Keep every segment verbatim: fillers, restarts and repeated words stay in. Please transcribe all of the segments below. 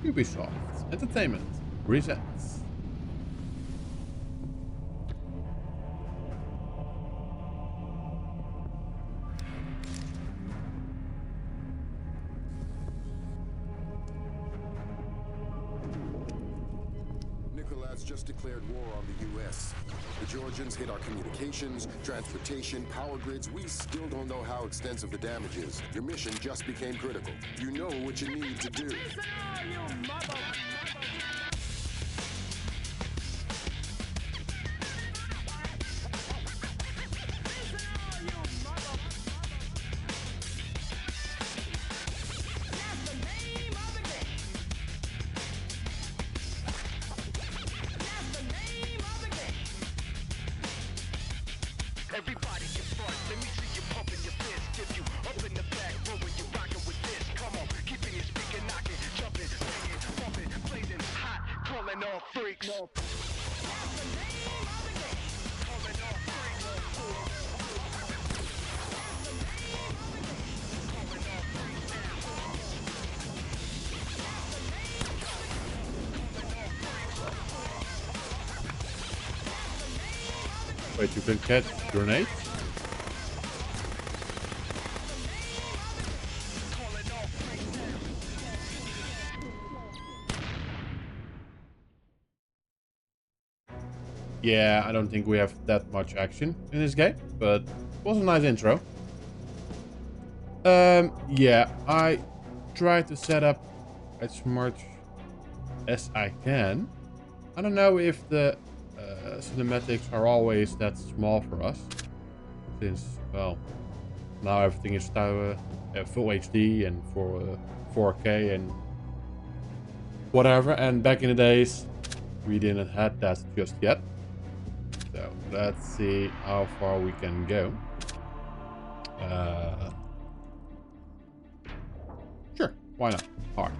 Ubisoft Entertainment presents. Nicholas just declared war on the U S. The Georgians hit our communications, transportation, power grids. We still don't know how extensive the damage is. Your mission just became critical. You know what you need to do. Listen all you mother... Everybody get fun. Let me see you pumping your fist. If you up in the back, when you rockin' with this. Come on, keeping your speaker knocking, jumping, banging, bumping, blazing hot, calling all freaks. No. That's the name of the game. Calling all freaks. That's the name of the game. Calling all freaks now. That's the name of the game. Calling all freaks. Wait, you can catch grenades? Yeah, I don't think we have that much action in this game, but it was a nice intro. Um, yeah, I tried to set up as smart as I can. I don't know if the uh, cinematics are always that small for us, since, well, now everything is uh, uh, full H D and for uh, four K and whatever, and back in the days we didn't have that just yet. So let's see how far we can go. Uh, sure, why not? Hard.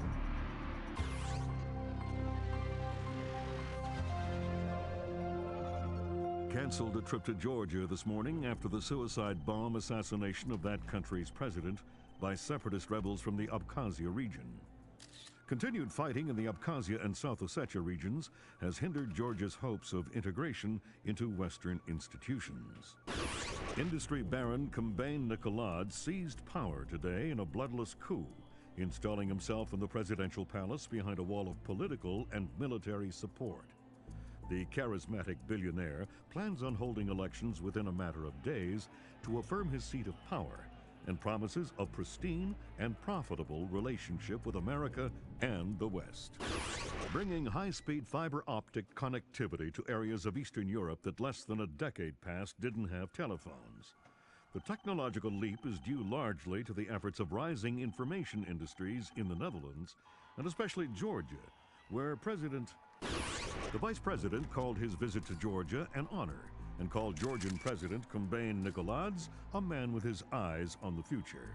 Cancelled a trip to Georgia this morning after the suicide bomb assassination of that country's president by separatist rebels from the Abkhazia region. Continued fighting in the Abkhazia and South Ossetia regions has hindered Georgia's hopes of integration into Western institutions. Industry baron Kombain Nikolad seized power today in a bloodless coup, installing himself in the presidential palace behind a wall of political and military support. The charismatic billionaire plans on holding elections within a matter of days to affirm his seat of power and promises a pristine and profitable relationship with America and the West. Bringing high-speed fiber optic connectivity to areas of Eastern Europe that less than a decade past didn't have telephones. The technological leap is due largely to the efforts of rising information industries in the Netherlands, and especially Georgia, where President... The Vice President called his visit to Georgia an honor, and called Georgian President Kombain Nikolads a man with his eyes on the future.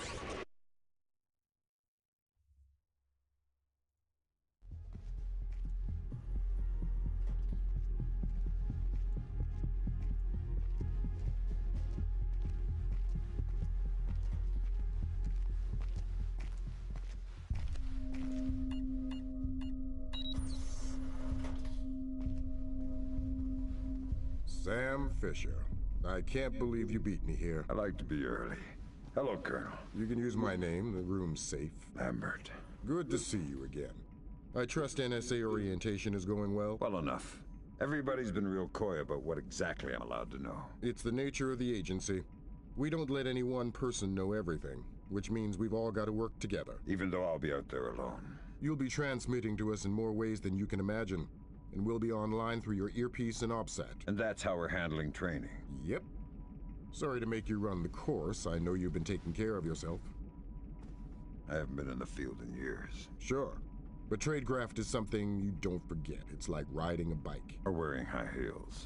Sam Fisher. I can't believe you beat me here. I like to be early. Hello, Colonel. You can use my name. The room's safe. Lambert. Good to see you again. I trust N S A orientation is going well? Well enough. Everybody's been real coy about what exactly I'm allowed to know. It's the nature of the agency. We don't let any one person know everything, which means we've all got to work together. Even though I'll be out there alone. You'll be transmitting to us in more ways than you can imagine, and we'll be online through your earpiece and OPSAT. And that's how we're handling training. Yep. Sorry to make you run the course. I know you've been taking care of yourself. I haven't been in the field in years. Sure. But tradecraft is something you don't forget. It's like riding a bike. Or wearing high heels.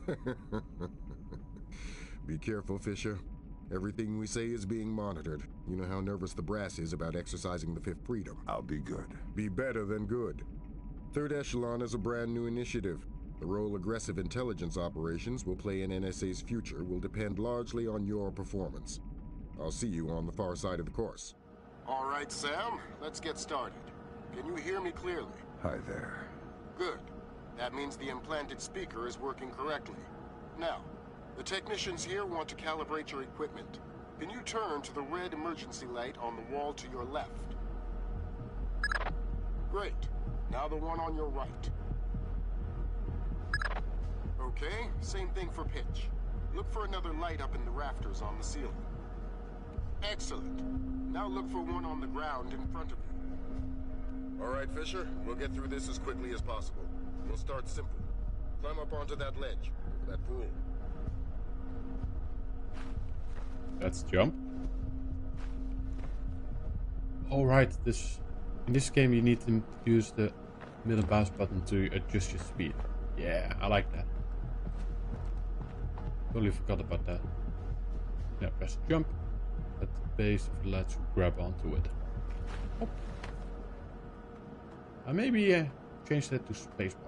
Be careful, Fisher. Everything we say is being monitored. You know how nervous the brass is about exercising the Fifth Freedom. I'll be good. Be better than good. Third Echelon is a brand new initiative. The role aggressive intelligence operations will play in N S A's future will depend largely on your performance. I'll see you on the far side of the course. All right, Sam, let's get started. Can you hear me clearly? Hi there. Good. That means the implanted speaker is working correctly. Now, the technicians here want to calibrate your equipment. Can you turn to the red emergency light on the wall to your left? Great. Now the one on your right. Okay, same thing for pitch. Look for another light up in the rafters on the ceiling. Excellent. Now look for one on the ground in front of you. All right, Fisher, we'll get through this as quickly as possible. We'll start simple. Climb up onto that ledge, that pool. Let's jump. Alright, this in this game you need to use the middle mouse button to adjust your speed. Yeah, I like that. Totally forgot about that. Now press jump at the base of the ledge to grab onto it. Hop. And maybe uh, change that to spacebar.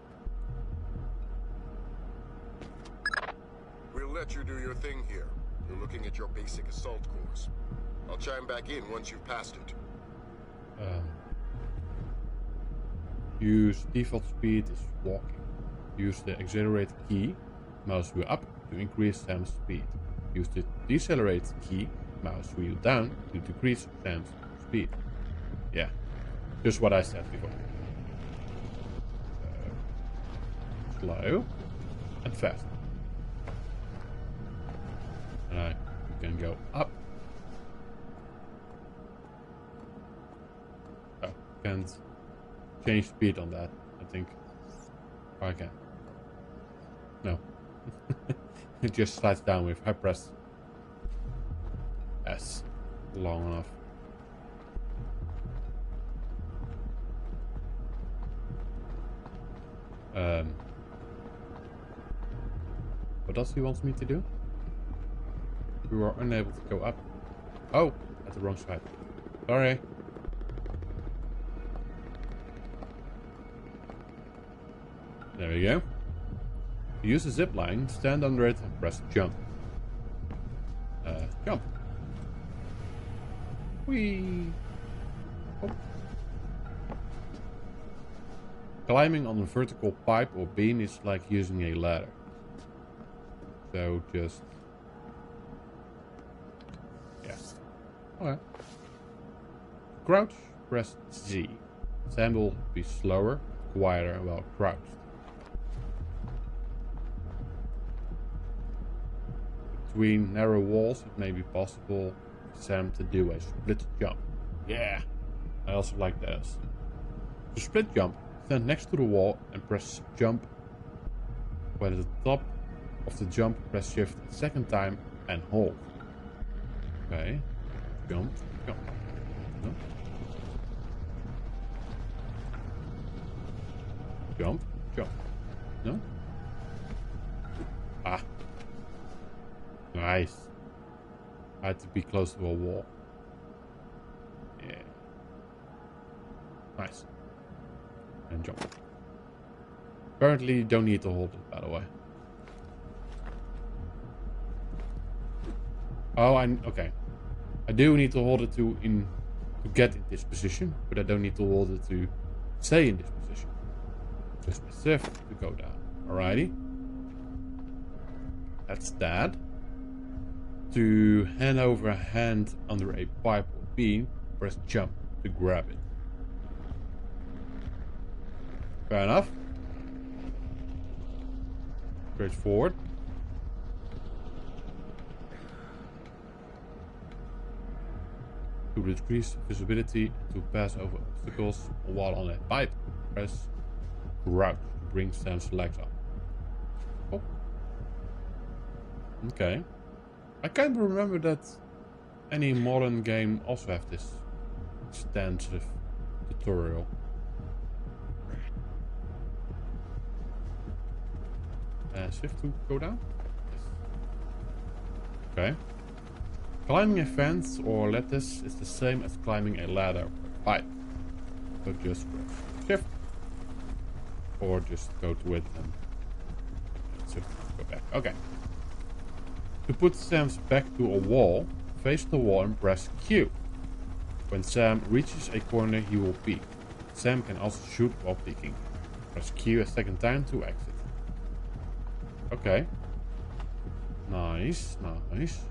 We'll let you do your thing here. You're looking at your basic assault course. I'll chime back in once you've passed it. Um, use default speed is walking. Use the accelerate key, mouse wheel up to increase Sam's speed. Use the decelerate key, mouse wheel down to decrease Sam's speed. Yeah, just what I said before. Uh, slow and fast. And I can go up. Oh, can't change speed on that, I think. Oh, I can. No. It just slides down if I press S long enough. Um, what else he wants me to do? We were unable to go up. Oh, at the wrong side. Sorry. There we go. Use the zip line, stand under it, and press jump. Uh, jump. Whee! Oh. Climbing on a vertical pipe or beam is like using a ladder. So just... yeah. Okay. Crouch, press Z. Sam will be slower, quieter while crouched. Between narrow walls, it may be possible for Sam to do a split jump. Yeah, I also like that. To split jump, stand next to the wall and press jump. When at the top of the jump, press shift a second time and hold. Okay, jump, jump, jump, jump, jump. No? Ah. Nice. I had to be close to a wall. Yeah. Nice. And jump. Apparently you don't need to hold it, by the way. Oh, I okay. I do need to hold it to in to get in this position, but I don't need to hold it to stay in this position. Just specific to go down. Alrighty. That's that. To hand over a hand under a pipe or beam, press jump to grab it. Fair enough. Straightforward. To decrease visibility, to pass over obstacles while on a pipe, press crouch to bring Sam's legs up. Oh. Okay. I can't remember that any modern game also have this extensive tutorial. Uh, shift to go down? Yes. Okay. Climbing a fence or lattice is the same as climbing a ladder or pipe. So just press shift. Or just go to it and shift to go back. Okay. To put Sam's back to a wall, face the wall and press Q. When Sam reaches a corner, he will peek. Sam can also shoot while peeking. Press Q a second time to exit. Okay. Nice, nice.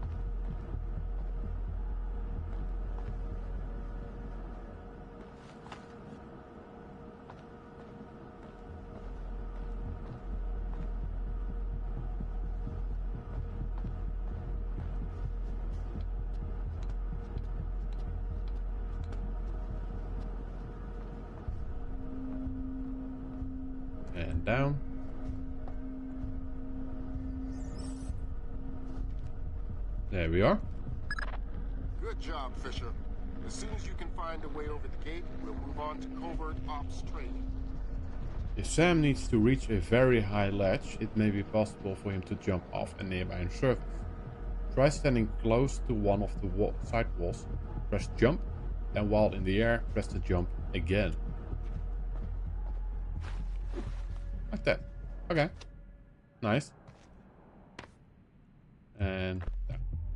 And down. There we are. Good job, Fisher. As soon as you can find a way over the gate, we'll move on to covert ops training. If Sam needs to reach a very high ledge, it may be possible for him to jump off a nearby surface. Try standing close to one of the wall side walls, press jump, and while in the air, press the jump again. Like that. Okay. Nice. And down.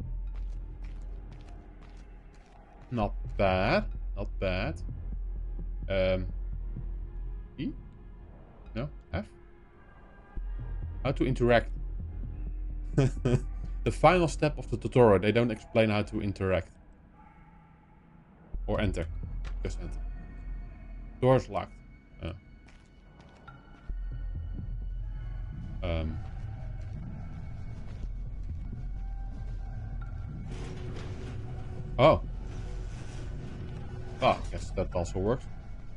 Not bad. Not bad. Um. E? No? F? How to interact. The final step of the tutorial. They don't explain how to interact. Or enter. Just enter. Door's locked. Oh. Um. Oh. Ah, I guess that also works.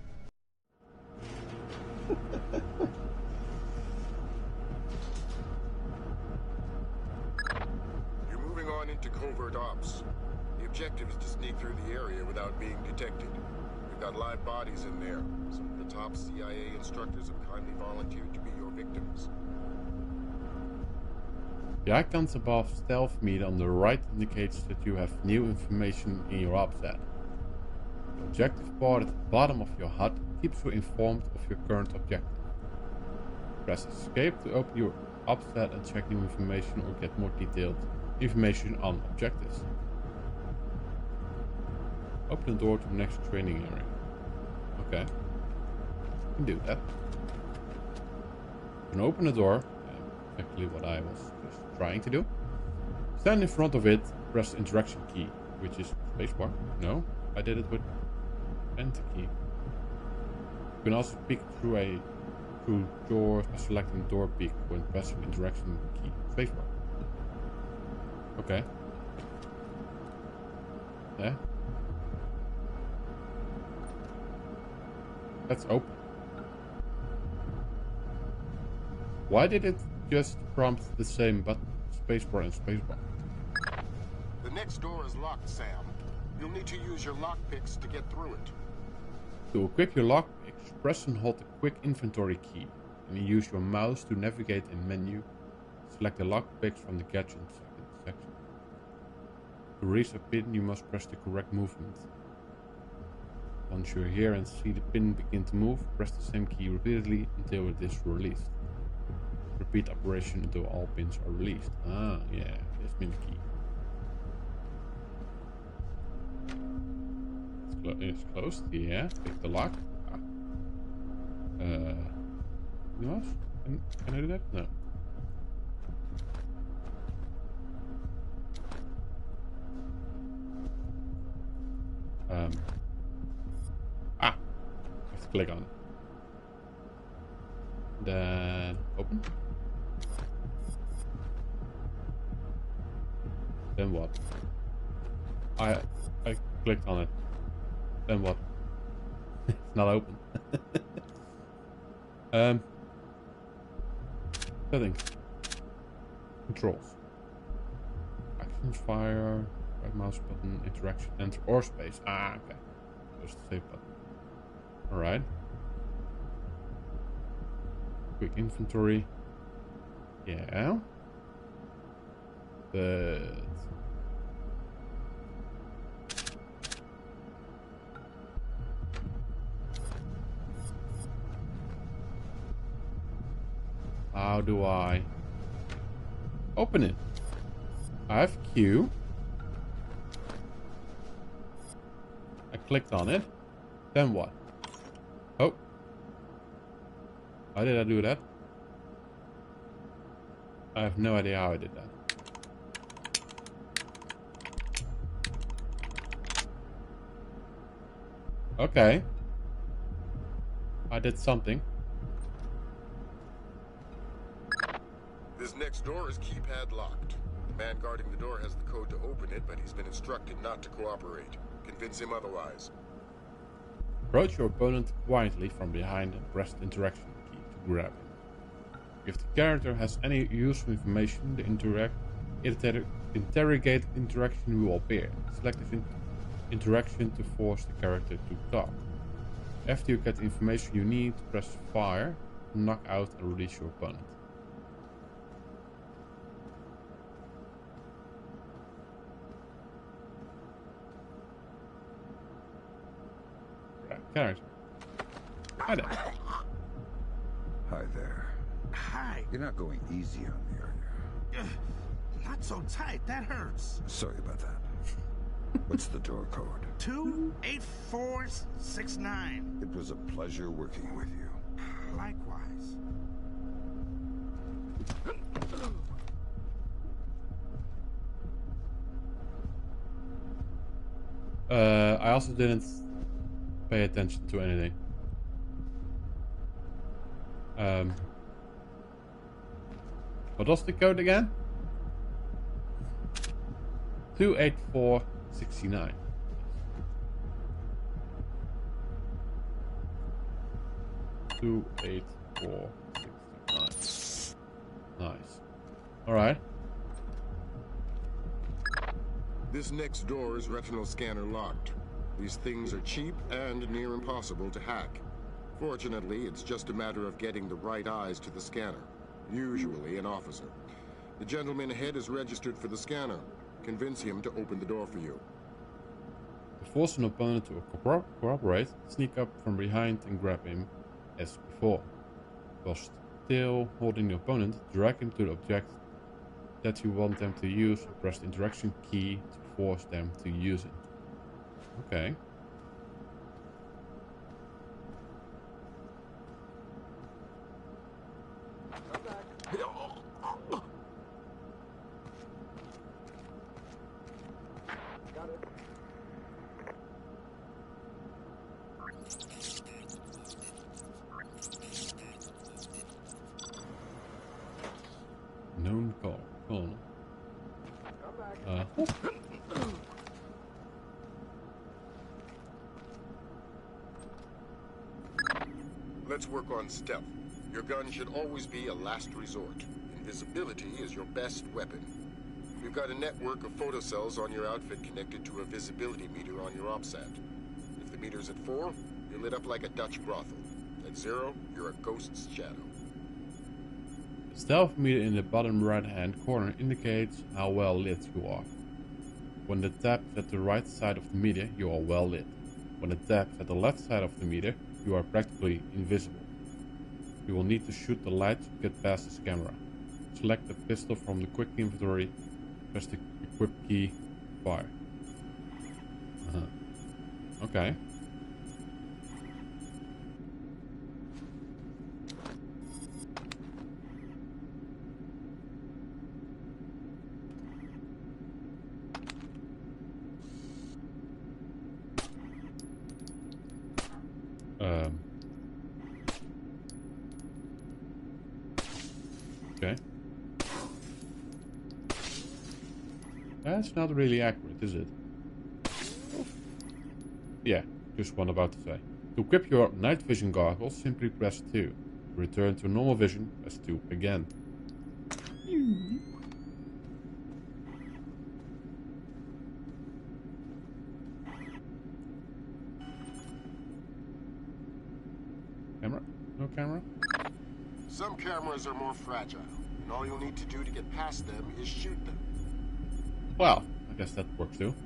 You're moving on into covert ops. The objective is to sneak through the area without being detected. We've got live bodies in there. Some of the top C I A instructors have kindly volunteered to be your victims. The icons above stealth meter on the right indicates that you have new information in your OPSAT. The objective bar at the bottom of your H U D keeps you informed of your current objective. Press escape to open your OPSAT and check new information or get more detailed information on objectives. Open the door to the next training area. Okay. You can do that. You can open the door. Exactly what I was just trying to do. Stand in front of it, press the interaction key, which is spacebar. No, I did it with enter key. You can also peek through a through doors by selecting door peek when pressing interaction key, spacebar. Okay. Yeah. That's open. Why did it just prompt the same button, spacebar and spacebar? The next door is locked, Sam. You'll need to use your lockpicks to get through it. To equip your lockpicks, press and hold the quick inventory key, and use your mouse to navigate a menu. Select the lockpicks from the gadget section. To release a pin, you must press the correct movement. Once you're here and see the pin begin to move, press the same key repeatedly until it is released. Repeat operation until all pins are released. Ah, yeah, this min key. It's, clo it's closed, yeah. Pick the lock. Ah. Uh, anything else? Can, can I do that? No. Um. Ah! I have to click on it. Then open. Then what? I I clicked on it. Then what? It's not open. um. Settings. Controls. Actions, fire, right mouse button, interaction, enter or space. Ah, okay. There's the save button. Alright. Quick inventory. Yeah. But how do I open it? I have Q. I clicked on it. Then what? How did I do that? I have no idea how I did that. Okay. I did something. This next door is keypad locked. The man guarding the door has the code to open it, but he's been instructed not to cooperate. Convince him otherwise. Approach your opponent quietly from behind and press the interaction key to grab him. If the character has any useful information, the interact, inter interrogate interaction will appear. Select this in interaction to force the character to talk. After you get the information you need, press fire, knock out and release your opponent. Right, character. Hi there. Hi there. Hi. You're not going easy on me, are you? Ugh, not so tight. That hurts. Sorry about that. What's the door code? Two eight four six nine. It was a pleasure working with you. Likewise. Uh, I also didn't pay attention to anything. Um, what was the code again? two eight four six nine. two eight four six nine. Nice. Alright. This next door is retinal scanner locked. These things are cheap and near impossible to hack. Fortunately, it's just a matter of getting the right eyes to the scanner. Usually an officer. The gentleman ahead is registered for the scanner. Convince him to open the door for you. To force an opponent to co cooperate, sneak up from behind and grab him as before. While still holding the opponent, drag him to the object that you want them to use and press the interaction key to force them to use it. Okay. Known call. Call. Uh, Let's work on stealth. Your gun should always be a last resort. Invisibility is your best weapon. You've got a network of photocells on your outfit connected to a visibility meter on your OPSAT. If the meter's at four, you're lit up like a Dutch brothel. At zero, you're a ghost's shadow. the stealth meter in the bottom right hand corner indicates how well lit you are. When the tab is at the right side of the meter, you are well lit. When the tab is at the left side of the meter, you are practically invisible. You will need to shoot the light to get past this camera. Select the pistol from the quick inventory, press the equip key, fire. Uh-huh. Okay. Um. Okay. That's not really accurate, is it? Yeah, just what I'm about to say. To equip your night vision goggles, simply press two. To return to normal vision, press two again. Camera? No camera? Some cameras are more fragile, and all you'll need to do to get past them is shoot them. Well, I guess that works too.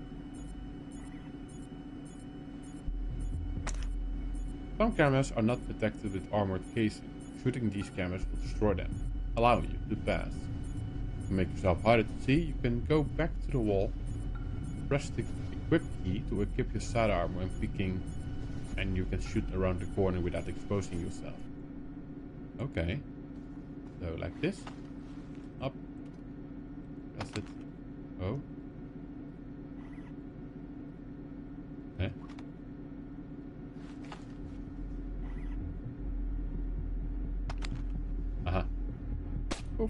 Some cameras are not protected with armored casing. Shooting these cameras will destroy them, allowing you to pass. To make yourself harder to see, you can go back to the wall, press the equip key to equip your sidearm when peeking, and you can shoot around the corner without exposing yourself. Okay. So like this. Up. Press it. Oh. Okay. Uh-huh. Oof.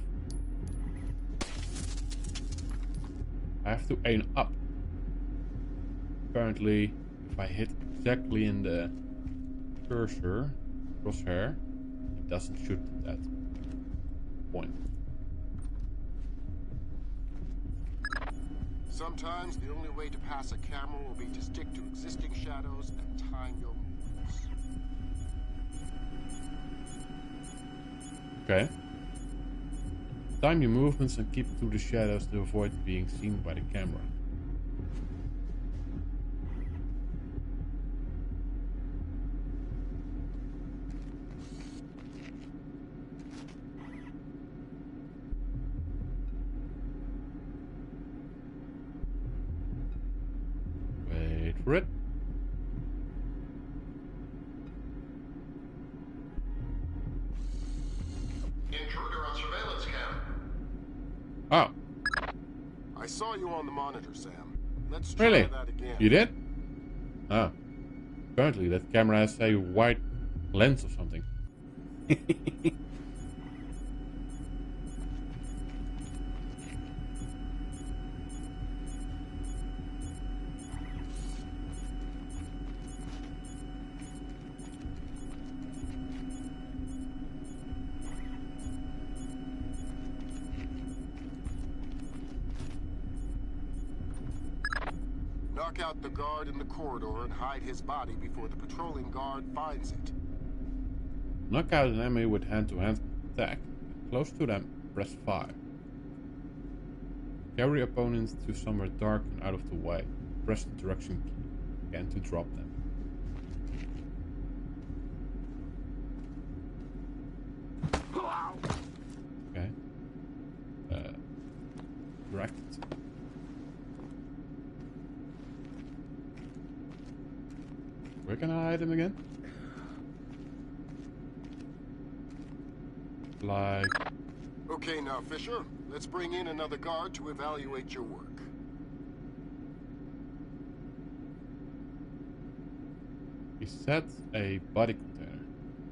I have to aim up. Apparently, if I hit exactly in the cursor, crosshair, it doesn't shoot at that point. Sometimes the only way to pass a camera will be to stick to existing shadows and time your movements. Okay. Time your movements and keep through the shadows to avoid being seen by the camera. Wait for it. Intruder on surveillance cam. Oh, I saw you on the monitor, Sam. Let's try really? that again. You did? Oh. Apparently that camera has a wide lens or something. Knock out the guard in the corridor and hide his body before the patrolling guard finds it. Knock out an enemy with hand-to-hand attack. Close to them, press five. Carry opponents to somewhere dark and out of the way. Press the direction key again to drop them. Okay. Uh, direct it. Where can I hide him again? Like... Okay, now, Fisher, let's bring in another guard to evaluate your work. He set a body container.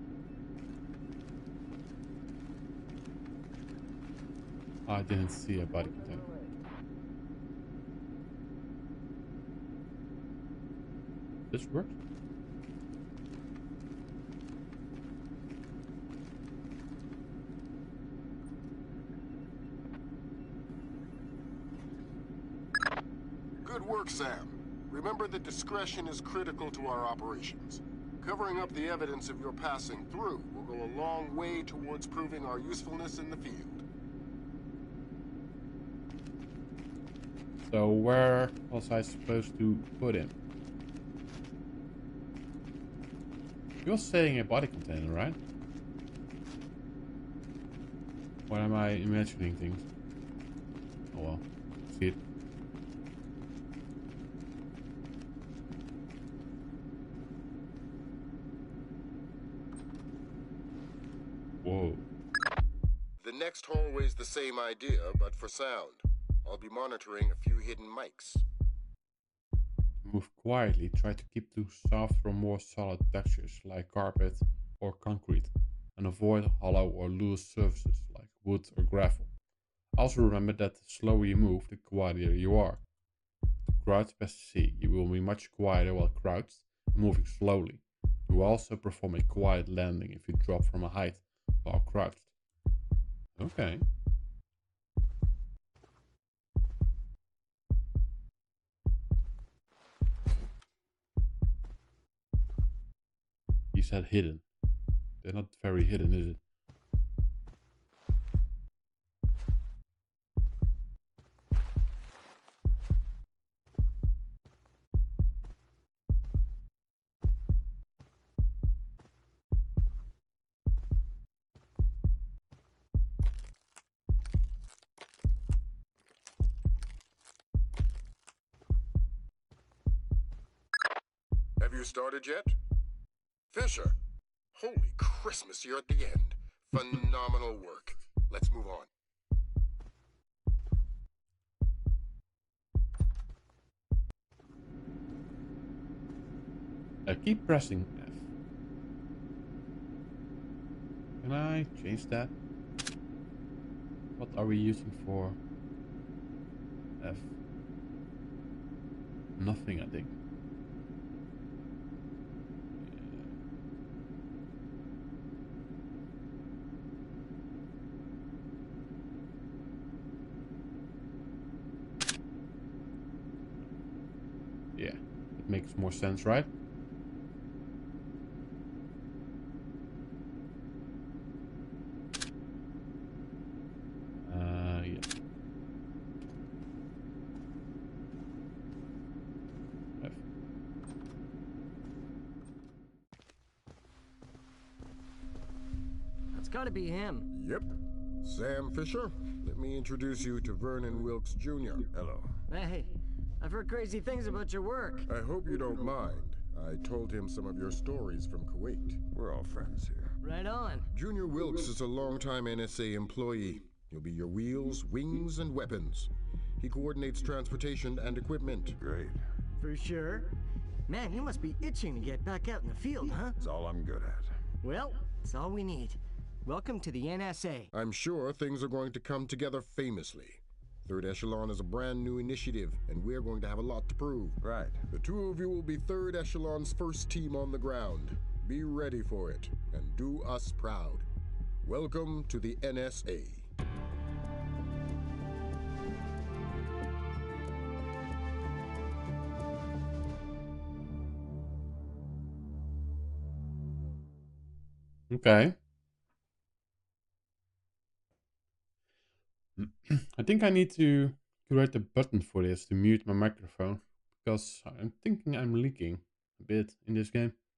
I didn't see a body container. This works? Good work, Sam. Remember that discretion is critical to our operations. Covering up the evidence of your passing through will go a long way towards proving our usefulness in the field. So where was I supposed to put him? You're saying a body container, right? Or am I imagining things? Oh well, see it. Whoa. The next hallway's the same idea, but for sound. I'll be monitoring a few hidden mics. Move quietly, try to keep to soft or more solid textures like carpet or concrete, and avoid hollow or loose surfaces like wood or gravel. Also remember that the slower you move, the quieter you are. To crouch best to see, you will be much quieter while crouched and moving slowly. You will also perform a quiet landing if you drop from a height while crouched. Okay. He said hidden. They're not very hidden, is it? Have you started yet? Fisher! Holy Christmas, you're at the end. Phenomenal work. Let's move on. I keep pressing F. Can I change that? What are we using for F? Nothing, I think. Yeah, it makes more sense, right? Uh, yeah. F. That's gotta be him. Yep. Sam Fisher, let me introduce you to Vernon Wilkes Junior Hello. Hey, I've heard crazy things about your work. I hope you don't mind. I told him some of your stories from Kuwait. We're all friends here. Right on. Junior Wilkes is a longtime N S A employee. He'll be your wheels, wings, and weapons. He coordinates transportation and equipment. Great. For sure. Man, you must be itching to get back out in the field, huh? It's all I'm good at. Well, it's all we need. Welcome to the N S A. I'm sure things are going to come together famously. Third Echelon is a brand new initiative, and we're going to have a lot to prove. Right. The two of you will be Third Echelon's first team on the ground. Be ready for it, and do us proud. Welcome to the N S A. Okay. I think I need to create a button for this to mute my microphone, because I'm thinking I'm leaking a bit in this game.